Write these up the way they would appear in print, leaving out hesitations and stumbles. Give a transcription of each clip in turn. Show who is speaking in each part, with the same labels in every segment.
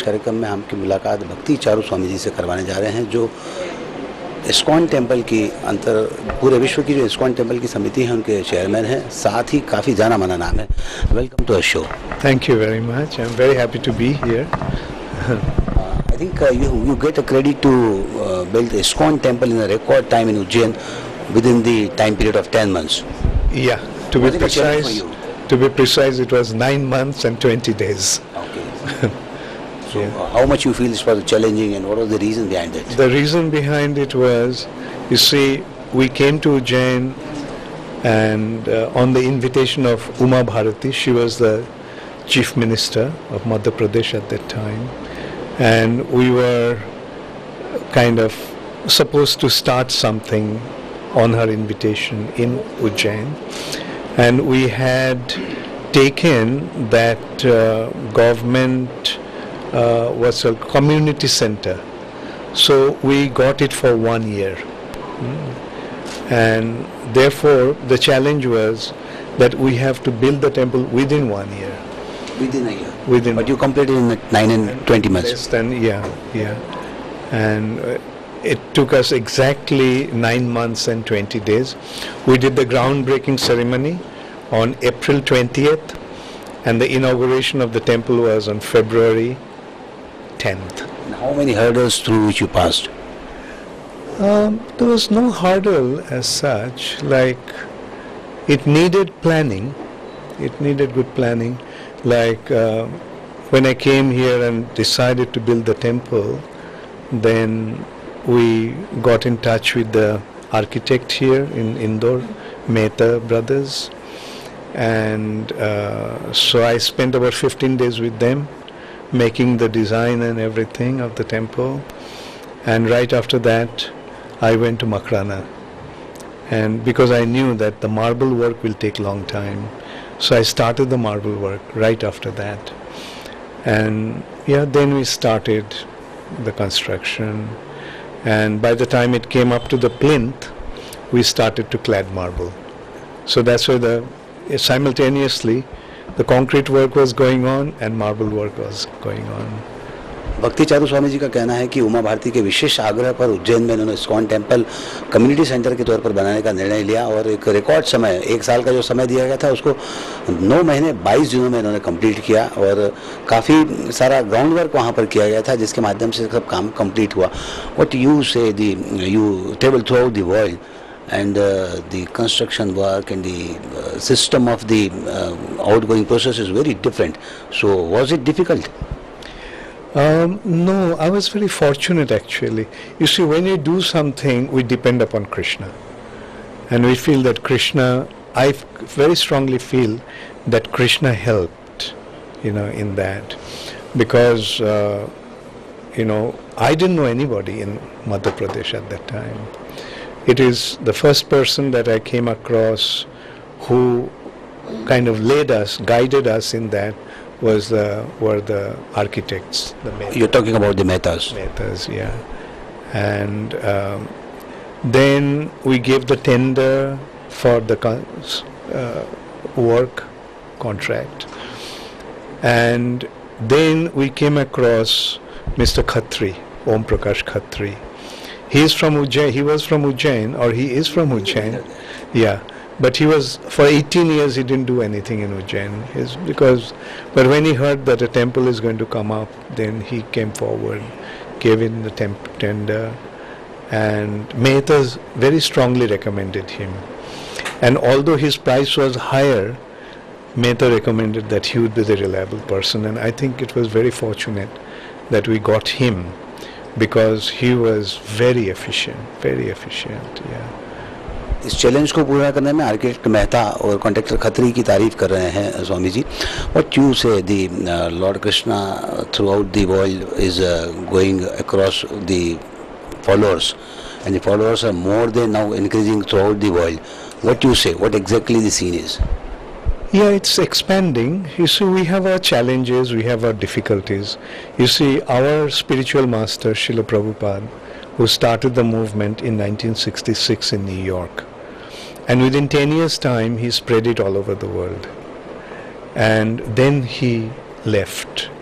Speaker 1: कार्यक्रम में हमकी मुलाकात भक्ति चारू स्वामी जी से करवाने जा रहे हैं, जो इस्कॉन टेम्पल की पूरे विश्व की जो इस्कॉन टेम्पल की समिति है उनके चेयरमैन हैं, साथ ही काफ़ी जाना माना नाम है। Welcome to a show.
Speaker 2: Thank you very much, I am very happy to be here.
Speaker 1: I think you get a credit to build the ISKCON temple in a record time in Ujjain within the time period of 10 months.
Speaker 2: Yeah, to be precise, it was 9 months and 20 days.
Speaker 1: Okay. So how much you feel this was challenging and what was the reason behind it?
Speaker 2: The reason behind it was, you see, we came to Ujjain and on the invitation of Uma Bharati, she was the chief minister of Madhya Pradesh at that time. And we were kind of supposed to start something on her invitation in Ujjain, and we had taken that government was a community center, so we got it for 1 year. And therefore the challenge was that we have to build the temple within 1 year.
Speaker 1: Within a year.
Speaker 2: Within.
Speaker 1: But you completed in 9 and 20 months.
Speaker 2: Less than, yeah. And it took us exactly 9 months and 20 days. We did the groundbreaking ceremony on April 20th, and the inauguration of the temple was on February 10th.
Speaker 1: And how many hurdles through which you passed?
Speaker 2: There was no hurdle as such. Like, it needed planning. It needed good planning. Like when I came here and decided to build the temple, then we got in touch with the architect here in Indore, Mehta Brothers, and so I spent about 15 days with them making the design and everything of the temple. And right after that I went to Makrana, and because I knew that the marble work will take long time, so I started the marble work right after that. And then we started the construction, and by the time it came up to the plinth, we started to clad marble. So that's why simultaneously the concrete work was going on and marble work was going on.
Speaker 1: भक्ति चारू स्वामी जी का कहना है कि उमा भारती के विशेष आग्रह पर उज्जैन में उन्होंने इस्कॉन टेम्पल कम्युनिटी सेंटर के तौर पर बनाने का निर्णय लिया, और एक रिकॉर्ड समय, 1 साल का जो समय दिया गया था उसको 9 महीने 22 दिनों में इन्होंने कंप्लीट किया, और काफ़ी सारा ग्राउंड वर्क वहाँ पर किया गया था जिसके माध्यम से सब काम कंप्लीट हुआ। What you say you travel throughout the world and the construction work and the system of the outgoing process is very different. So was it difficult?
Speaker 2: No, I was very fortunate actually. You see, when you do something, we depend upon Krishna, and we feel that Krishna, I very strongly feel that Krishna helped, in that, because I didn't know anybody in Madhya Pradesh at that time. It is the first person that I came across who kind of guided us in that were the architects.
Speaker 1: You're talking about the Mehtas.
Speaker 2: Mehtas, yeah. And then we gave the tender for the work contract, and then we came across Mr. Khatri, Om Prakash Khatri. He is from Ujjain. He was from Ujjain, or he is from Ujjain. Yeah, but he was, for 18 years he didn't do anything in Ujjain. But when he heard that a temple is going to come up, then he came forward, gave in the tender, and Mehtas very strongly recommended him. And although his price was higher, Mehta recommended that he would be the reliable person, and I think it was very fortunate that we got him, because he was very efficient, yeah.
Speaker 1: इस challenge को पूरा करने में architect Mehta और contractor Khatri की तारीफ कर रहे हैं Swami ji. What you say the lord Krishna throughout the world is going across the followers, and the followers are more than now increasing throughout the world. What you say, what exactly the scene is?
Speaker 2: Yeah, it's expanding. You see, we have our challenges, we have our difficulties. You see, our spiritual master, Srila Prabhupada, who started the movement in 1966 in New York, and within 10 years' time, he spread it all over the world. And then he left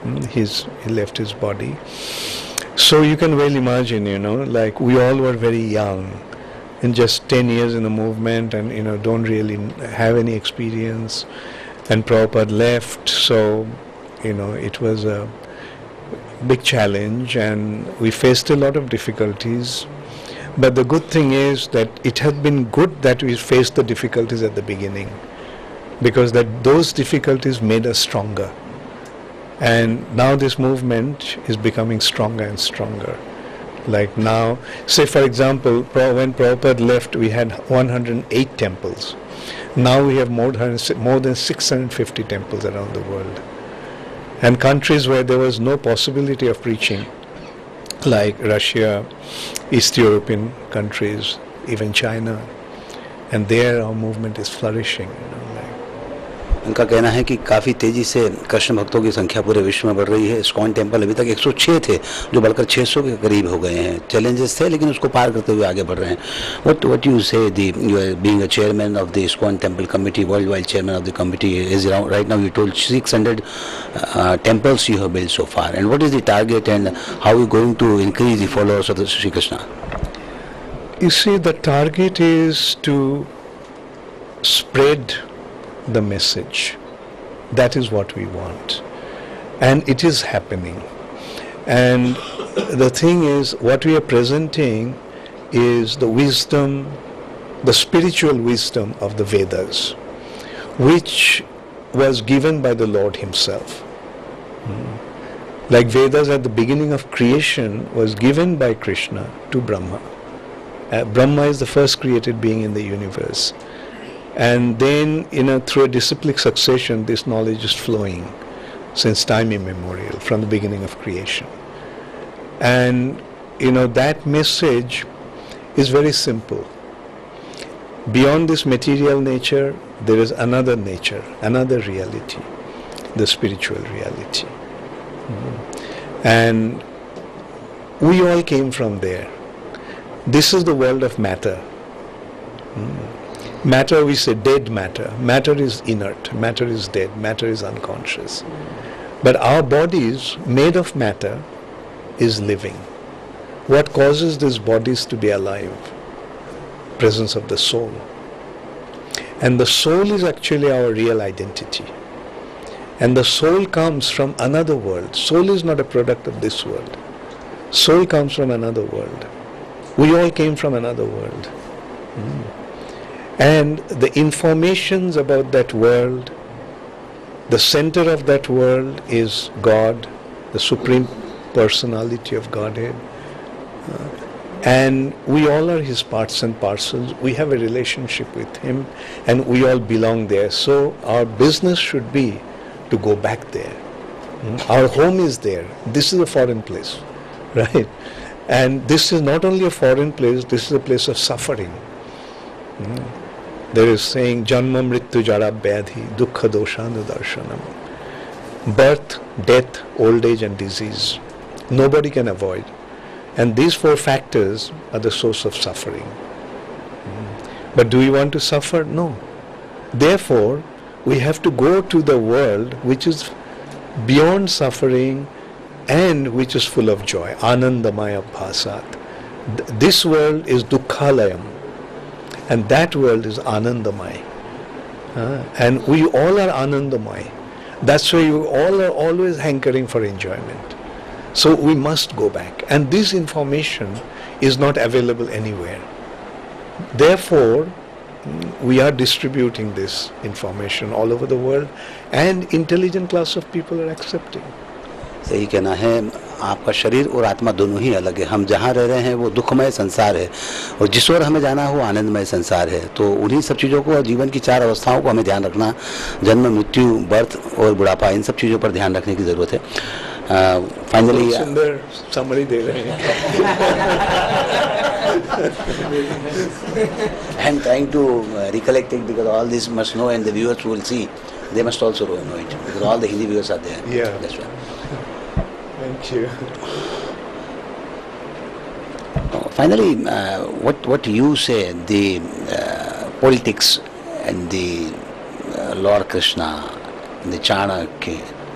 Speaker 2: He left his body. So you can well imagine, like we all were very young, in just 10 years in the movement, and don't really have any experience. And Prabhupada left, so it was a big challenge, and we faced a lot of difficulties. But the good thing is that it had been good that we faced the difficulties at the beginning, because those difficulties made us stronger. And now this movement is becoming stronger and stronger. Like now, say for example, when Prabhupada left, we had 108 temples. Now we have more than 650 temples around the world. And countries where there was no possibility of preaching, like Russia, East European countries, even China, and there our movement is flourishing.
Speaker 1: उनका कहना है कि काफ़ी तेज़ी से कृष्ण भक्तों की संख्या पूरे विश्व में बढ़ रही है। इस्कॉन टेम्पल अभी तक 106 थे, जो बढ़कर 600 के करीब हो गए हैं। चैलेंजेस थे, लेकिन उसको पार करते हुए आगे बढ़ रहे हैं। What you say, you are being a chairman of the ISKCON Temple Committee, worldwide chairman of the committee, is around, right now you told 600 temples you have built so far. And what is the target, and how are you going to increase the followers of the Sri Krishna?
Speaker 2: You see, the target is to spread the message. That is what we want, and it is happening. And the thing is, what we are presenting is the wisdom, the spiritual wisdom of the Vedas, which was given by the Lord himself. Like Vedas at the beginning of creation was given by Krishna to Brahma. Brahma is the first created being in the universe. And then, through a disciplic succession, this knowledge is flowing since time immemorial, from the beginning of creation. And, that message is very simple. Beyond this material nature, there is another nature, another reality, the spiritual reality. And we all came from there. This is the world of matter. Matter, we say dead matter. Matter is inert, matter is dead, matter is unconscious. But our bodies, made of matter, is living. What causes these bodies to be alive? Presence of the soul. And the soul is actually our real identity. And the soul comes from another world. Soul is not a product of this world. Soul comes from another world. We all came from another world. And the informations about that world, the center of that world is God, the Supreme Personality of Godhead. And we all are his parts and parcels. We have a relationship with him, and we all belong there. So our business should be to go back there. Our home is there. This is a foreign place, right? And this is not only a foreign place, this is a place of suffering. There is saying, Janma Mrityu Jara Vyadhi Dukkha Doshanu Darshanam. Birth, death, old age and disease. Nobody can avoid. And these four factors are the source of suffering. But do we want to suffer? No. Therefore, we have to go to the world which is beyond suffering and which is full of joy. Anandamaya Bhasat. This world is Dukkhalayam. And that world is Anandamaya. And we all are Anandamaya. That's why you all are always hankering for enjoyment. So we must go back. And this information is not available anywhere. Therefore, we are distributing this information all over the world, and intelligent class of people are accepting.
Speaker 1: सही कहना है, आपका शरीर और आत्मा दोनों ही अलग है। हम जहाँ रह रहे हैं वो दुखमय संसार है, और जिस ओर हमें जाना है वो आनंदमय संसार है। तो उन्हीं सब चीज़ों को, जीवन की चार अवस्थाओं को हमें ध्यान रखना, जन्म, मृत्यु, बर्थ और बुढ़ापा, इन सब चीज़ों पर ध्यान रखने की ज़रूरत है। फाइनली
Speaker 2: सुंदर समरी दे रहे हैं।
Speaker 1: I am trying to recollect it because all this must know, and the viewers will see. They must also know it because all the Hindi viewers are there.
Speaker 2: Yeah.
Speaker 1: That's right.
Speaker 2: Thank you.
Speaker 1: Finally, what you say, the politics and the Lord Krishna, the Chanakya,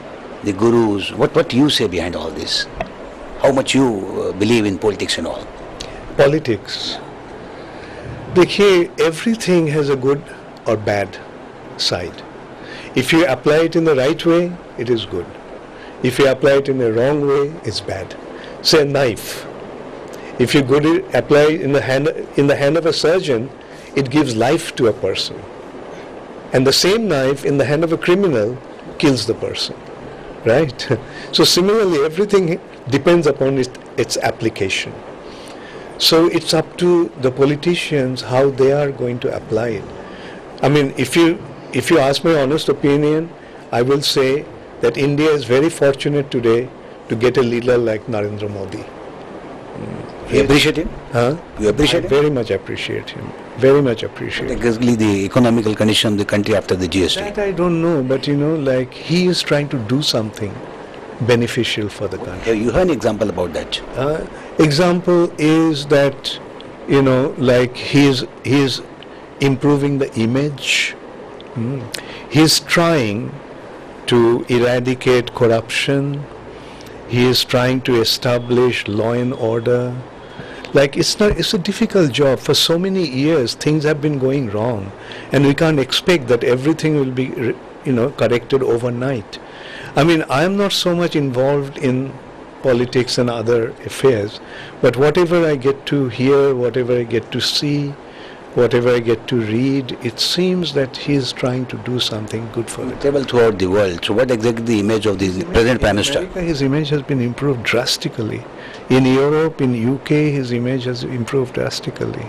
Speaker 1: the gurus. What you say behind all this? How much you believe in politics and all?
Speaker 2: Politics. देखिए, everything has a good or bad side. If you apply it in the right way, it is good. If you apply it in the wrong way, it's bad. Say a knife. If you apply it in the hand of a surgeon, it gives life to a person. And the same knife in the hand of a criminal kills the person. Right? So similarly, everything depends upon its application. So it's up to the politicians how they are going to apply it. I mean, if you ask my honest opinion, I will say that India is very fortunate today to get a leader like Narendra Modi.
Speaker 1: You appreciate him?
Speaker 2: Huh?
Speaker 1: You appreciate him?
Speaker 2: Very much appreciate him. Very much appreciate him.
Speaker 1: Exactly the economical condition of the country after the GST.
Speaker 2: That I don't know, but like he is trying to do something beneficial for the country.
Speaker 1: You have an example about that?
Speaker 2: Example is that, like he is improving the image. He is trying to eradicate corruption. He is trying to establish law and order. Like it's a difficult job. For so many years, things have been going wrong, and we can't expect that everything will be, corrected overnight. I mean, I am not so much involved in politics and other affairs, but whatever I get to hear, whatever I get to see, whatever I get to read, it seems that he is trying to do something good for it.
Speaker 1: Travel throughout the world. So what exactly the image of the present Prime Minister?
Speaker 2: In America, his image has been improved drastically. In Europe, in UK, his image has improved drastically.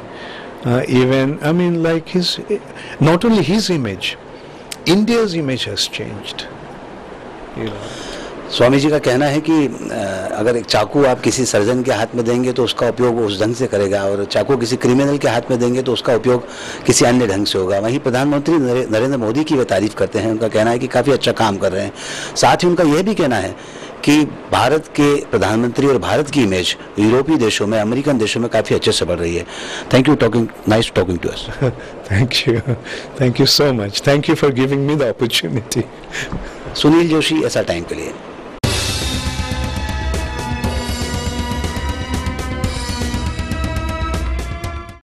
Speaker 2: Not only his image, India's image has changed.
Speaker 1: Swami ji का कहना है कि अगर एक चाकू आप किसी surgeon के हाथ में देंगे तो उसका उपयोग वो उस ढंग से करेगा, और चाकू किसी क्रिमिनल के हाथ में देंगे तो उसका उपयोग किसी अन्य ढंग से होगा। वहीं प्रधानमंत्री नरेंद्र मोदी की वे तारीफ करते हैं, उनका कहना है कि काफ़ी अच्छा काम कर रहे हैं। साथ ही उनका यह भी कहना है कि भारत के प्रधानमंत्री और भारत की इमेज यूरोपीय देशों में, अमेरिकन देशों में काफ़ी अच्छे से बढ़ रही है। Thank you nice talking to us.
Speaker 2: Thank you so much. Thank you for giving me the opportunity.
Speaker 1: Sunil Joshi, ऐसा टाइम के लिए।